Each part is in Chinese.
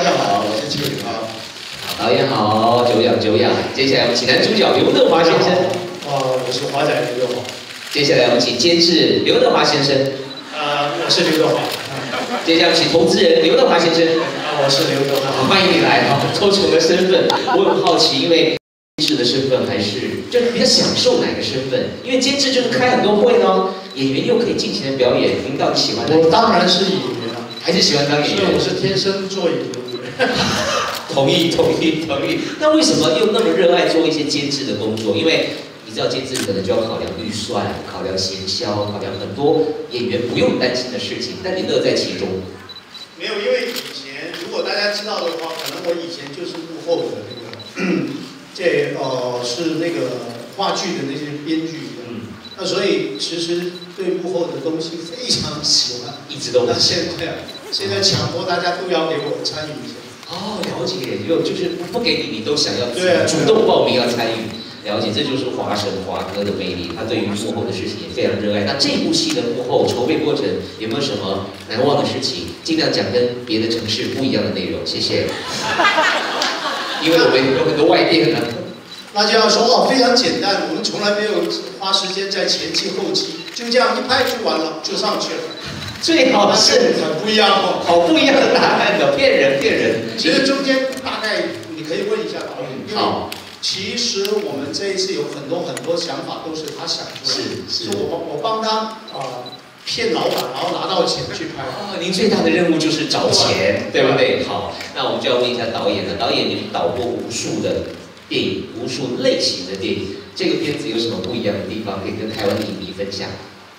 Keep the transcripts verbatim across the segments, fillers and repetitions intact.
家好，我是邱宇涛。 好，导演好，久仰久仰。接下来我们请男主角刘德华先生。 哦，我是华仔刘德华。 接下来我们请监制刘德华先生。 呃，我是刘德华。 接下来请投资人刘德华先生。 啊，我是刘德华。 欢迎你来啊！多重的身份，我很好奇，因为监制的身份还是就是比较享受哪个身份？因为监制就是开很多会呢，演员又可以尽情的表演。您到底喜欢哪？ 我当然是演员啊， 还是喜欢当演员？ 我是天生做演员的。 同意，同意，同意。那为什么又那么热爱做一些监制的工作？因为你知道监制可能就要考量预算、考量行销、考量很多演员不用担心的事情，但你乐在其中。 没有，因为以前如果大家知道的话，可能我以前就是幕后的那个，这呃是那个话剧的那些编剧，嗯，那所以其实对幕后的东西非常喜欢， 一直都。 那现在现在强迫大家都要给我参与一下。 哦，了解，就就是不给你，你都想要主动报名要参与。了解，这就是华神华哥的魅力，他对于幕后的事情也非常热爱。那这部戏的幕后筹备过程有没有什么难忘的事情？尽量讲跟别的城市不一样的内容，谢谢。因为我们有很多外电呢。 那就要说哦，非常简单，我们从来没有花时间在前期后期，就这样一拍就完了，就上去了。 最好是很不一样哦， 好不一样的答案的，骗人骗人。 其实中间大概你可以问一下导演，因为好。 其实我们这一次有很多很多想法都是他想出来的， 是是我帮我帮他啊、呃、骗老板，然后拿到钱去拍。 哦，您最大的任务就是找钱，对不对？好，那我们就要问一下导演了。导演，您导过无数的电影，无数类型的电影，这个片子有什么不一样的地方可以跟台湾的影迷分享？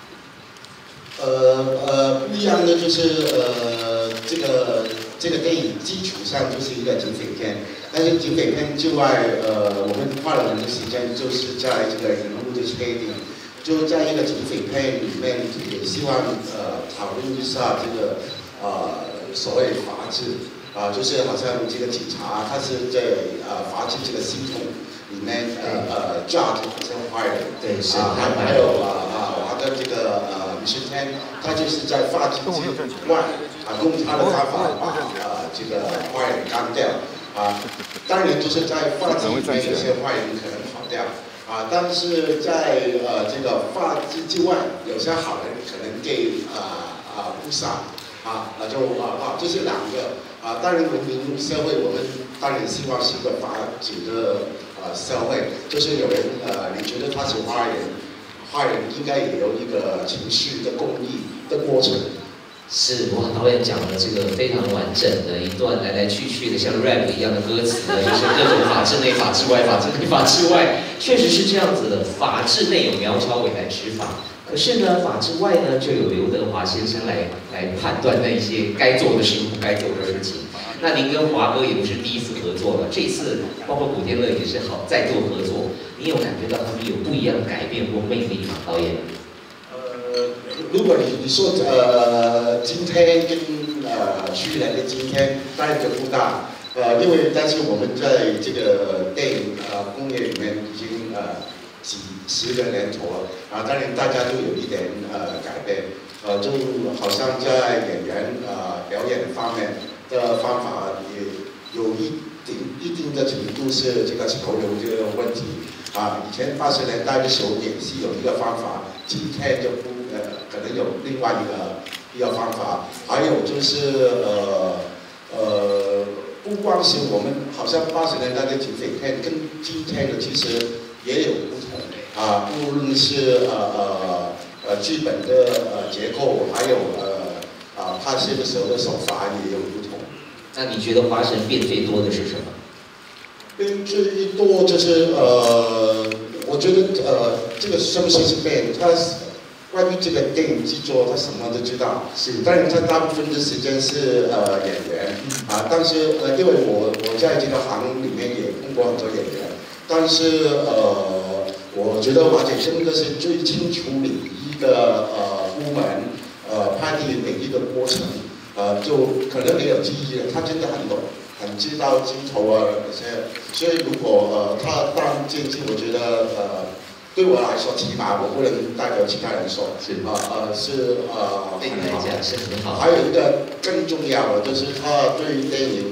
呃呃，不一样的就是呃，这个这个电影基础上就是一个警匪片。但是警匪片之外，呃，我们花了很多时间，就是在这个人物的设定，就在一个警匪片里面，也希望呃讨论一下这个呃所谓法治啊、呃，就是好像这个警察他是在呃法治这个系统里面呃呃抓住好像坏人， 对，是啊，还还有啊啊我的这个呃李世天，他就是在法治之外啊，用他的方法把呃这个坏人干掉。啊，当然就是在法治里面有些坏人可能跑掉，啊，但是在呃这个法治之外，有些好人可能给啊啊误杀，啊，那就啊啊这是两个啊，当然文明社会我们当然希望是一个法治的呃社会，就是有人呃你觉得他是坏人，坏人应该也有一个情绪的公益的过程。 是哇，导演讲了这个非常完整的一段来来去去的像 rap 一样的歌词呢，就是各种法治内、法治外、法治内、法治外，确实是这样子的。法治内有苗条委来执法，可是呢，法治外呢就有刘德华先生来来判断那一些该做的事不该做的事情。那您跟华哥也不是第一次合作了，这一次包括古天乐也是好再做合作，你有感觉到他们有不一样的改变或魅力吗？导演？ 如果你你说呃今天跟呃去年的今天当然就不大，呃因为但是我们在这个电影呃工业里面已经呃几十个年头了啊，当然大家都有一点呃改变，呃就好像在演员呃表演方面的方法也有一定一定的程度是这个潮流这个问题啊，以前八十年代的时候演戏有一个方法，今天就不。呃，可能有另外一个一个方法，还有就是呃呃，不光是我们好像八十年代的警匪片，跟今天的其实也有不同啊，无论是呃呃呃剧本的呃结构，还有呃啊拍摄的时候的手法也有不同。 那你觉得华神变最多的是什么？ 变最多就是呃，我觉得呃这个是不是是变，它是。关于这个电影制作，他什么都知道，是，当然他大部分的时间是呃演员啊，但是呃因为我我在这个行里面也碰过很多演员，但是呃我觉得华姐真的是最清楚每一个呃部门呃拍的每一个过程，呃就可能没有记忆了，他真的很懂，很知道镜头啊那些，所以如果呃他当监制，我觉得呃。对我来说，起码我不能代表其他人说，是啊呃是呃对你来讲是很好。 还有一个更重要的就是他对电影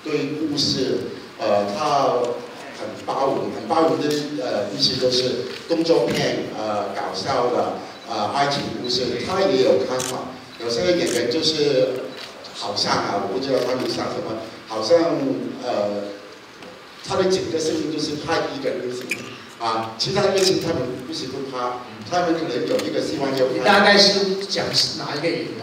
对故事，呃，他很包容，很包容的呃意思就是动作片，呃，搞笑的，呃，爱情故事，他也有看法。有些演员就是好像啊，我不知道他们想什么，好像呃，他的整个生命就是拍一个类型。 啊，其他类型他们不是不拍，他们可能有一个希望就拍。 大概是讲是哪一个演员？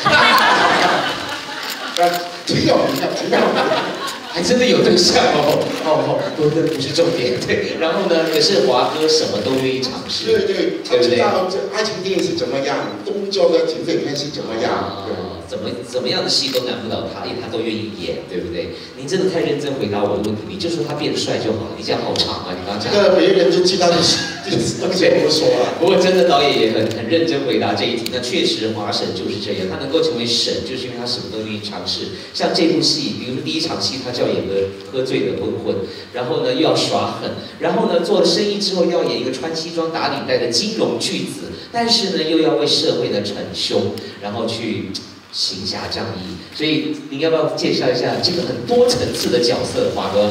呃，挺有名的，挺有名的， 还真的有对象哦。哦哦，不对，不是重点。对，然后呢，可是华哥什么都愿意尝试。 对对，他知道这爱情电影是怎么样，动作的警匪片是怎么样。对。 怎么怎么样的戏都难不倒他，因为他都愿意演，对不对？您真的太认真回答我的问题，你就说他变帅就好了。你讲好长啊，你刚刚讲。 这个别人就知道你东西不说了。 不过真的导演也很很认真回答这一题。那确实华神就是这样，他能够成为神，就是因为他什么都愿意尝试。像这部戏，比如说第一场戏，他就要演个喝醉的混混，然后呢又要耍狠，然后呢做了生意之后要演一个穿西装打领带的金融巨子，但是呢又要为社会的逞凶，然后去。 行侠仗义，所以您要不要介绍一下这个很多层次的角色，华哥？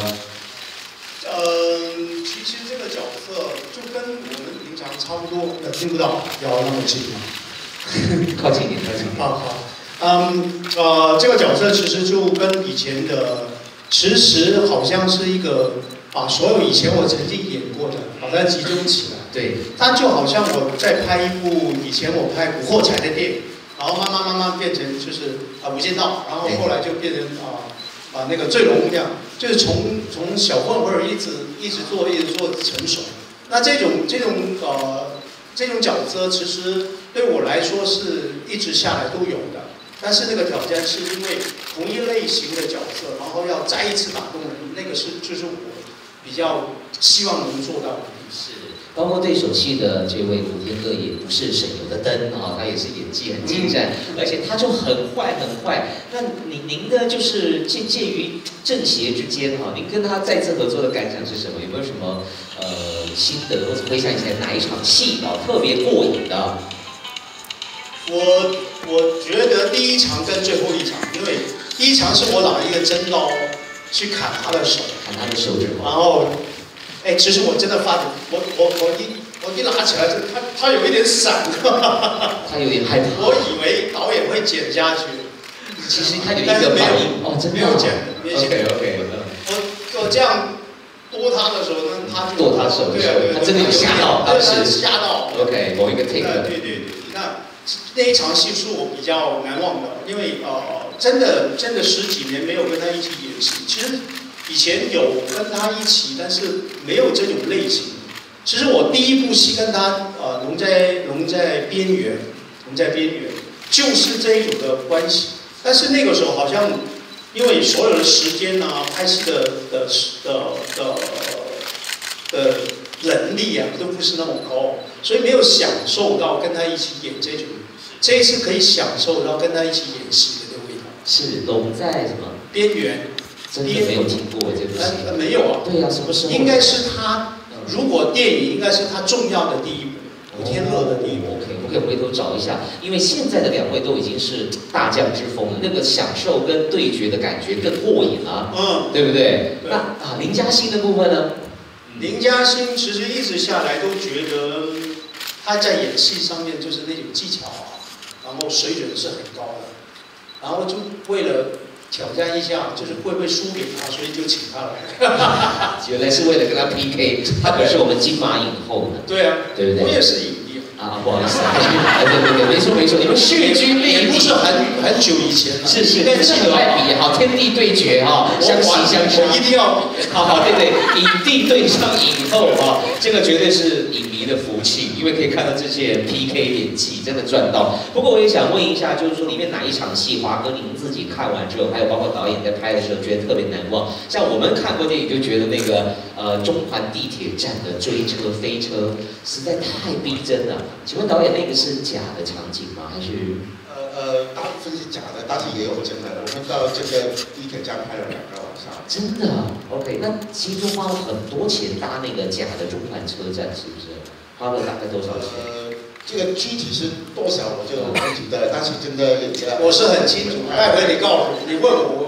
嗯，其实这个角色就跟我们平常差不多，呃，听不到，要那么近吗？ 靠近一点，靠近一点。 好好，嗯，呃，这个角色其实就跟以前的，其实好像是一个把所有以前我曾经演过的，把它集中起来。 对， 它就好像我在拍一部以前我拍古惑仔的电影。 然后慢慢慢慢变成就是啊《无间道》，然后后来就变成啊啊那个醉龙这样，就是从从小混混一直一直做一直做成熟。那这种这种呃这种角色，其实对我来说是一直下来都有的。但是那个挑战是因为同一类型的角色，然后要再一次打动人，那个是就是我比较希望能做到的。 是。 包括对手戏的这位古天乐也不是省油的灯啊，他也是演技很精湛，而且他就很坏很坏。那您您呢，就是介介于正邪之间哈，您跟他再次合作的感想是什么？有没有什么呃心得，或者回想起来哪一场戏啊特别过瘾的？ 我我觉得第一场跟最后一场，因为第一场是我拿一个真刀去砍他的手， 砍他的手指头， 然后。 哎，其实我真的发觉，我我我一我一拿起来，就它它有一点闪， 他有点害怕。 我以为导演会剪下去， 其实他有一个反应哦，真的没有剪的，没有剪。 OK OK。 我我这样剁他的时候，那他就剁他手的时候，他真的有吓到，当时吓到。 OK， 某一个 take。 对对对，那那一场戏是我比较难忘的，因为呃，真的真的十几年没有跟他一起演戏，其实。 以前有跟他一起，但是没有这种类型。其实我第一部戏跟他，呃，龙在龙在边缘，龙在边缘，就是这一种的关系。但是那个时候好像，因为所有的时间啊，拍戏的的的的的能力啊，都不是那么高，所以没有享受到跟他一起演这种。这一次可以享受到跟他一起演戏的这个味道。 是龙在什么边缘？ 真的没有听过这部戏， 呃，没有啊。 对呀、啊，什么时候？ 应该是他，如果电影应该是他重要的第一部，古天乐的第一部。 OK， 我可以回头找一下，因为现在的两位都已经是大将之风了，那个享受跟对决的感觉更过瘾了，嗯，对不对？对那啊，林嘉欣的部分呢？ 林嘉欣其实一直下来都觉得他在演戏上面就是那种技巧啊，然后水准是很高的，然后就为了。 挑战一下，就是会不会输给他，所以就请他来。 原来是为了跟他 P K， 他可是我们金马影后呢。 对啊， 对不对？ 我也是影帝啊，不好意思，对对对，没错没错，你们势均力敌， 不是很很久以前了。 是是，但是很爱比，好，天地对决哈，相惜相杀， 一定要比。 好好，对对，影帝对上影后啊，这个绝对是影迷的福气，因为可以看到这些人 P K 演技，真的赚到。不过我也想问一下，就是说里面哪一场戏，华哥您自己看完之后，还有包括导演在拍的时候，觉得特别难忘？像我们看过电影就觉得那个呃中环地铁站的追车飞车实在太逼真了。请问导演，那个是假的场景吗？还是？ 呃呃，大部分是假的，但是也有真的。我们到这个地铁站拍了两个晚上。 真的 ？OK， 那其中花了很多钱搭那个假的中环车站，是不是？花了大概多少钱？ 呃，这个具体是多少我就不记得，但是真的也。 我是很清楚，待会你告诉我，你问我，我我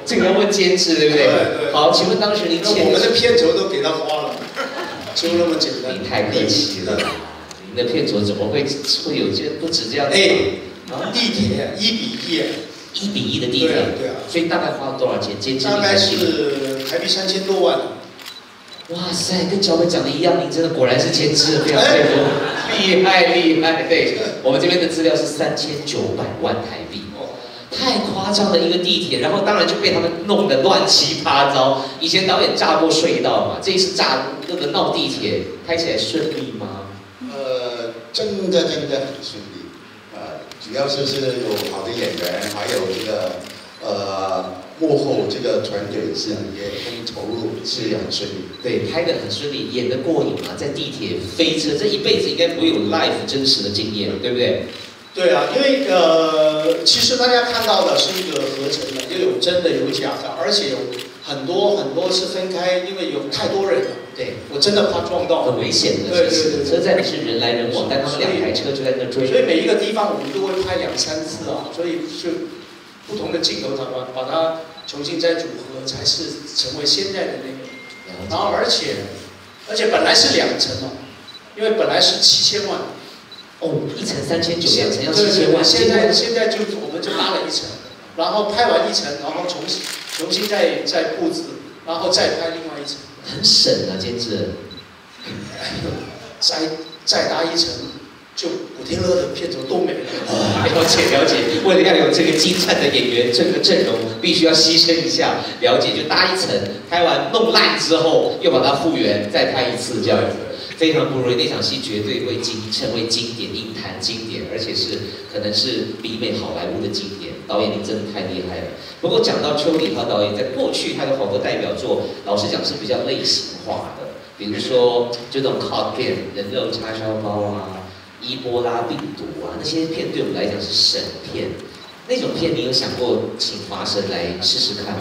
这个要问监制，对不对？ 对对。 好，请问当时您签， 我们的片酬都给他花了，就那么简单。 你太客气了，您的片酬怎么会会有这不止这样？ 哎，地铁一比一， 一比一的地铁， 对啊，对啊。 所以大概花了多少钱？监制大概是台币三千多万。 哇塞，跟脚本讲的一样，您真的果然是监制，非常佩服，厉害厉害。对，我们这边的资料是三千九百万台币。太夸张的一个地铁，然后当然就被他们弄得乱七八糟。以前导演炸过隧道嘛，这一次炸那个闹地铁，开起来顺利吗？ 呃，真的真的很顺利，呃，主要就是有好的演员，还有这个呃幕后这个团队是也很投入，是很顺利。 对，拍得很顺利，演得过瘾嘛，在地铁飞车，这一辈子应该不会有 live 真实的经验，对不对？ 对啊，因为呃，其实大家看到的是一个合成的，又有真的有假的，而且有很多很多是分开，因为有太多人了。对，我真的怕撞到， 很危险的。 对对对， 车站里是人来人往，但他们两台车就在那追。 所以每一个地方我们都会拍两三次啊，所以就不同的镜头，它把把它重新再组合，才是成为现在的那个。然后而且而且本来是两层哦，因为本来是七千万。 哦，一层三千九，两层要四千万。 现在现在就我们就拉了一层，然后拍完一层，然后重新重新再再布置，然后再拍另外一层。 很省啊，监制。 再再搭一层，就古天乐的片酬都没了。 了解了解，为了要有这个精湛的演员，这个阵容必须要牺牲一下。了解，就搭一层，拍完弄烂之后，又把它复原，再拍一次这样子。非常不容易，那场戏绝对会经成为经典，影坛经典，而且是可能是媲美好莱坞的经典。导演，你真的太厉害了。不过讲到邱礼涛导演，在过去他有好多代表作，老实讲是比较类型化的，比如说就那种 cult 片，人肉叉烧包啊、伊波拉病毒啊，那些片对我们来讲是神片。那种片，你有想过请华神来试试看吗？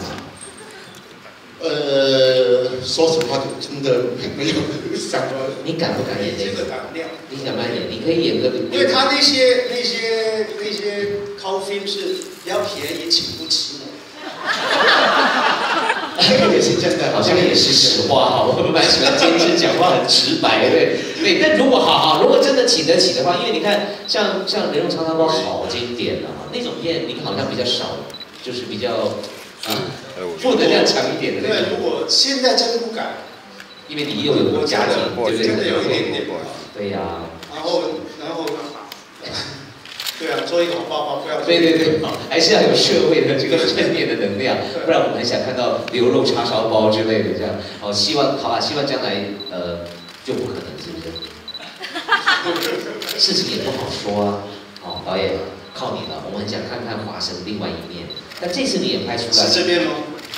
呃，说实话，真的没有想过。 你敢不敢演那个？你敢不敢演？你可以演个。 因为他那些那些那些 cult film 是比较便宜，请不起我。 这个也是真的， 好像也是实话哈。我们蛮喜欢监制讲话很直白，对对。但如果好好，如果真的请得起的话，因为你看，像像人肉叉烧包好经典啊，那种片您好像比较少，就是比较啊。负能量强一点的那对，如果现在真的不敢， 因为你又有家庭，对不对？ 真的有一点点。 对呀。 然后，然后，对啊，做一个好爸爸，不要。 对对对，还是要有社会的这个正面的能量，不然我们很想看到牛肉叉烧包之类的这样。哦，希望好吧，希望将来呃就不可能，是不是？事情也不好说啊。哦，导演靠你了，我们很想看看华神另外一面。但这次你也拍出来， 是这边吗？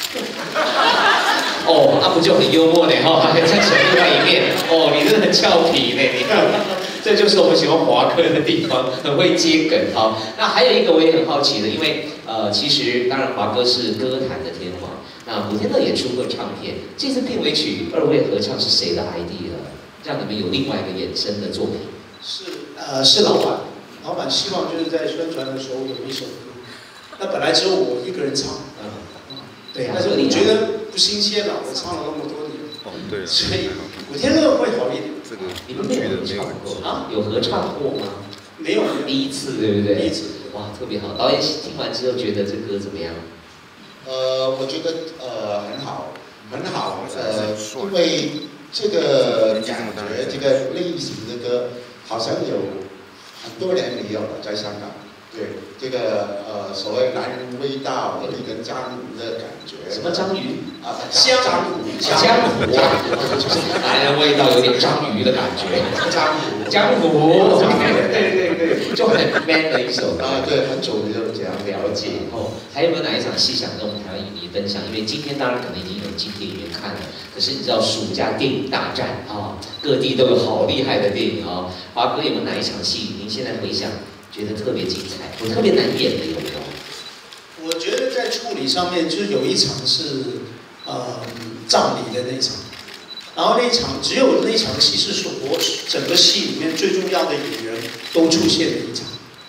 哦，那不就很幽默呢？哈，还在扯另外一面。哦，你真的很俏皮呢，你看，这就是我们喜欢华哥的地方，很会接梗。好，那还有一个我也很好奇的，因为呃，其实当然华哥是歌坛的天王，那古天乐也出过唱片，这次片尾曲二位合唱是谁的 idea， 让你们有另外一个衍生的作品？ 是呃，是老板，老板希望就是在宣传的时候有一首歌。那本来只有我一个人唱，嗯，对呀，但是我觉得不新鲜了，我唱了那么多年，哦，对，所以古天乐会好一点。 这个你们没有合唱过啊？有合唱过吗？ 没有， 第一次，对不对？ 第一次， 哇，特别好。导演听完之后觉得这歌怎么样？ 呃，我觉得呃很好，很好，呃，因为这个感觉，这个类型的歌好像有很多年没有了，在香港。对，这个呃所谓男人味道，有一个江湖的感觉。 什么章鱼？ 啊， 江湖， 江湖，男人味道有点章鱼的感觉。 江湖， 江湖，对对对，就很 man 的一首歌。 啊，对，很久没有这样了解。哦，还有没有哪一场戏想跟我们台湾影迷分享？因为今天当然可能已经有进电影院看了，可是你知道暑假电影大战啊，各地都有好厉害的电影啊。华哥有没有哪一场戏您现在回想？觉得特别精彩，我特别难演的有没有？ 我觉得在处理上面，就是有一场是呃葬礼的那场，然后那一场只有那一场戏是我整个戏里面最重要的演员都出现的一场。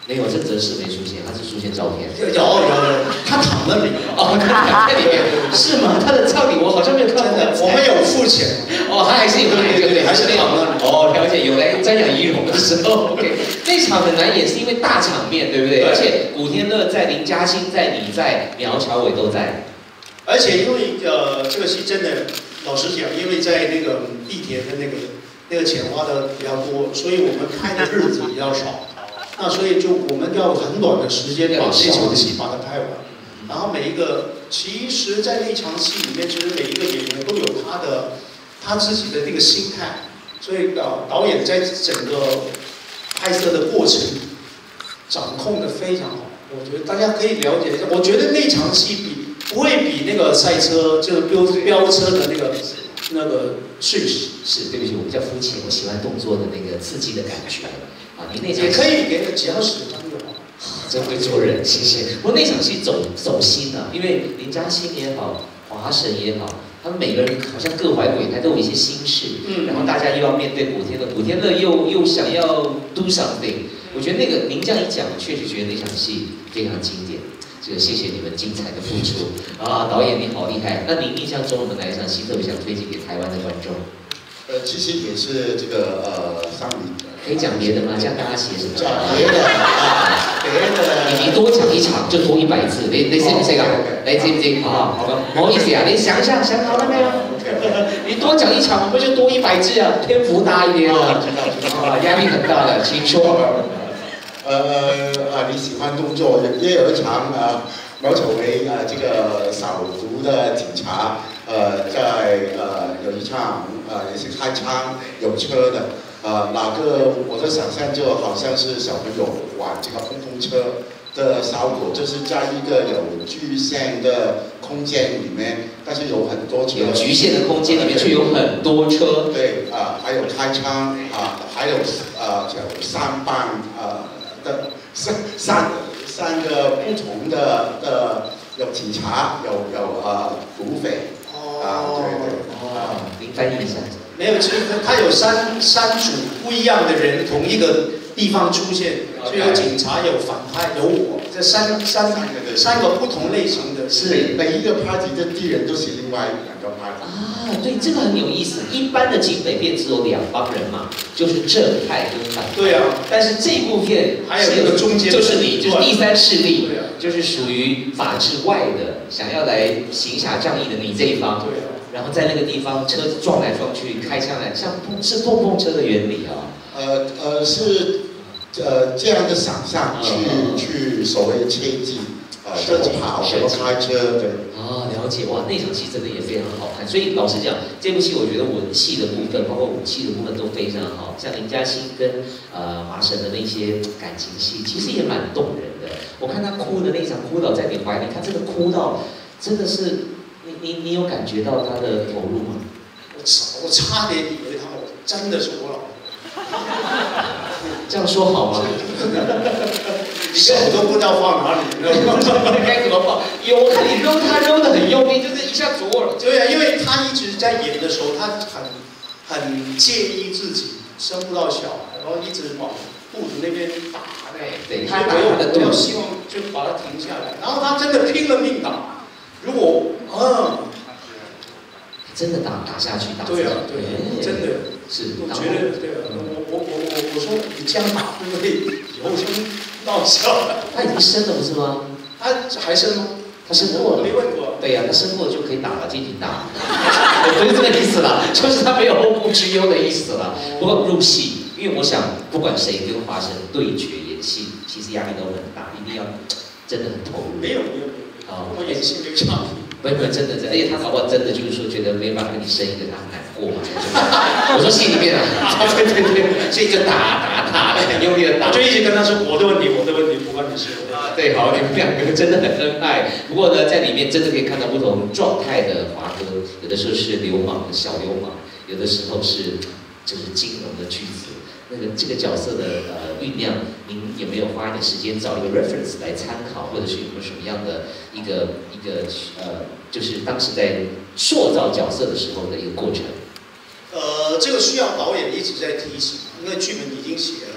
没有，这则是没出现，他是出现照片。 有有有，他躺那里哦，他躺在里面，是吗？他的葬礼我好像没有看到。 我们有付钱。 哦，他还是有来，对不对？ 还是躺那里。 哦，了解，有来瞻仰仪容的时候 ，OK。那场很难演，是因为大场面，对不对？而且古天乐在，林嘉欣在，你在，苗侨伟都在。而且因为呃，这个戏真的，老实讲，因为在那个地铁的那个那个钱花的比较多，所以我们拍的日子比较少。那所以就我们要很短的时间把这场戏把它拍完，然后每一个，其实，在那场戏里面，其实每一个演员都有他的他自己的那个心态，所以导导演在整个拍摄的过程掌控的非常好。我觉得大家可以了解一下，我觉得那场戏比不会比那个赛车就是飙飙车的那个那个顺序。 是，对不起，我比较肤浅，我喜欢动作的那个刺激的感觉。啊，你那场也可以给个几小时就好。 真会做人，谢谢。不过那场戏走走心啊，因为林嘉欣也好，华神也好，他们每个人好像各怀鬼胎，都有一些心事。嗯。然后大家又要面对古天乐，古天乐又又想要 do something。我觉得那个您这样一讲，确实觉得那场戏非常经典。这个谢谢你们精彩的付出啊！导演你好厉害。那您印象中，我们哪一场戏特别想推荐给台湾的观众？ 呃，其实也是这个呃丧礼。 可以讲别的吗？这样大家写什么？ 讲别的啊，别的。 你你多讲一场就多一百字，你你信不信啊？你知不知？好好吧，不好意思啊，你想想想好了没有？你多讲一场，我们就多一百字啊，篇幅大一点啊。啊，压力很大的，请说。 呃啊，你喜欢动作，也有一场啊，苗侨伟啊，这个扫毒的警察，呃，在呃有一场呃也是开枪有车的。呃，哪个我的想象就好像是小朋友玩这个碰碰车的效果，就是在一个有局限的空间里面，但是有很多车。 有局限的空间里面却有很多车。 对，啊、呃，还有开枪啊、呃，还有呃有三班呃的三三三个不同的的有警察，有有呃土匪。哦。啊，对对。 哦，您翻译一下。 没有，其实他有三三组不一样的人，同一个地方出现，就有警察，有反派，有我，这三三三个不同类型的。 是每一个 party 的敌人都是另外两个 party。 啊，对，这个很有意思。一般的警匪片只有两帮人嘛，就是正派跟反派。 对啊。 但是这部片还有一个中间， 就是你，就是第三势力， 对啊， 就是属于法治外的，想要来行侠仗义的你这一方。 对啊。 然后在那个地方，车子撞来撞去，开枪来，像是碰碰车的原理啊。 呃呃，是呃这样的想象去、嗯、去所谓切记，呃，怎么跑，怎么开车，对。 啊，了解哇，那场戏真的也非常好看。所以老实讲，这部戏我觉得文戏的部分，包括武戏的部分都非常好。像林嘉欣跟呃华神的那些感情戏，其实也蛮动人的。我看他哭的那场，哭倒在你怀里，他真的哭到真的是。你你你有感觉到他的投入吗？ 我差我差点以为他真的是我老婆。 这样说好吗？ 手都不知道放哪里， 该怎么放？有，我看你揉他揉的很用力，就是一下左耳。 对啊，因为他一直在演的时候，他很很介意自己生不到小孩，然后一直往肚子那边打。 对， 他打他的，我要希望就把他停下来。然后他真的拼了命打。如果嗯， 真的打打下去，打对啊，对，真的是。 我觉得对啊，我我我我我说你这样打会不会以后生闹笑了？ 他已经生了不是吗？ 他还生吗？ 他生过了， 没问过。 对呀、啊，他生过就可以打了，尽情打。不是这个意思啦，就是他没有后顾之忧的意思啦。不过入戏，因为我想不管谁跟华神对决演戏，其实压力都很大，一定要真的很投入。 没有没有。哦，我演戏没有差别。 没有真的，而且他搞不好真的就是说觉得没办法跟你生一个，他很难过嘛。我说戏里面啊，对对对，所以就打打打的，很用力的打。 就一直跟他说我的问题，我的问题，不关你事。 啊，对，好，你们两个真的很恩爱。不过呢，在里面真的可以看到不同状态的华哥，有的时候是流氓的小流氓，有的时候是就是金融的巨子。那个这个角色的呃酝酿，您有没有花一点时间找一个 reference 来参考，或者是有没有什么样的一个一个呃，就是当时在塑造角色的时候的一个过程？ 呃，这个需要导演一直在提醒，因为剧本已经写了，然后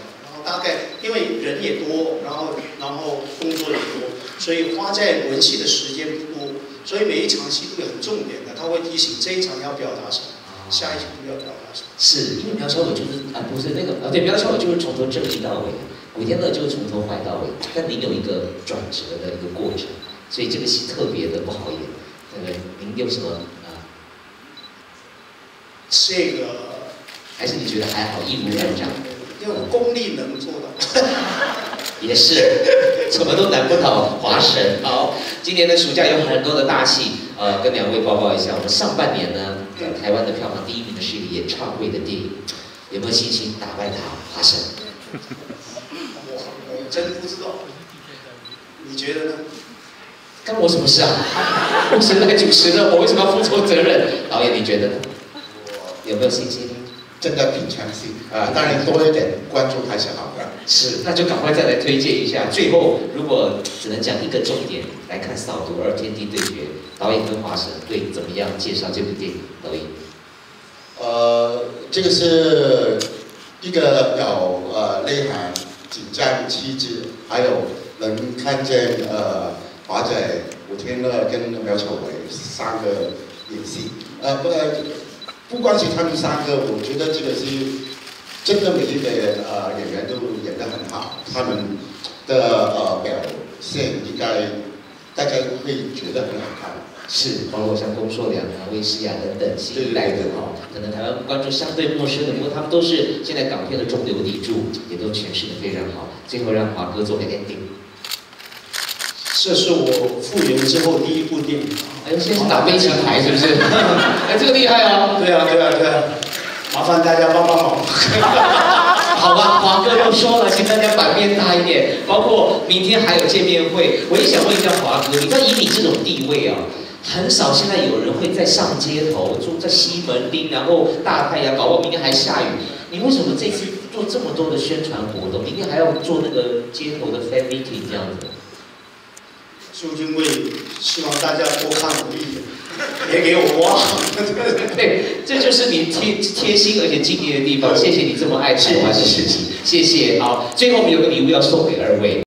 大概因为人也多，然后然后工作也多，所以花在轮戏的时间不多，所以每一场戏都有很重点的，他会提醒这一场要表达什么，下一场要表达什么。 是因为苗小伟就是啊，不是那个啊，对，苗小伟就是从头正义到尾，古天乐就是从头坏到尾，但您有一个转折的一个过程，所以这个戏特别的不好演，对不对？您有什么啊？ 这个还是你觉得还好，一如往常？ 因为功力能做到。 也是，什么都难不倒华神。好，今年的暑假有很多的大戏，呃，跟两位报告一下，我们上半年呢，呃，台湾的票房第一名的是一个演唱会的电影，有没有信心打败他？华神？ 我我真不知道，你觉得呢？ 干我什么事啊？我是来主持的，我为什么要负责责任？导演，你觉得呢？有没有信心？ 真的挺相信啊，当然多一点关注还是好的。 是，那就赶快再来推荐一下。最后，如果只能讲一个重点来看《扫毒二天地对决》，导演跟华神会怎么样介绍这部电影？导演， 呃，这个是一个有呃内涵、紧张、气质，还有能看见呃华仔、古天乐跟苗侨伟三个演戏，呃不。不光是他们三个，我觉得这个是真的每一个人呃演员都演得很好，他们的呃表现应该大家会觉得很好看。 是，包括像龚硕良啊、魏诗雅等等新一代的哈，可能台湾观众相对陌生的，不过他们都是现在港片的中流砥柱，也都诠释得非常好。最后让华哥做个 ending。 这是我复原之后第一部电影。 哎，现在是打悲情牌是不是？哎，这个厉害哦。 对啊，对啊，对啊，麻烦大家帮帮忙。 好吧，华哥又说了，请大家版面大一点。包括明天还有见面会，我也想问一下华哥，你知道以你这种地位啊，很少现在有人会在上街头，住在西门町，然后大太阳，搞不好明天还下雨。你为什么这次做这么多的宣传活动，明天还要做那个街头的 fan meeting 这样子？ 就因为希望大家多看我一眼，别给我忘。 对，这就是你贴贴心而且敬业的地方。谢谢你这么爱台湾的事情，谢谢。好，最后我们有个礼物要送给二位。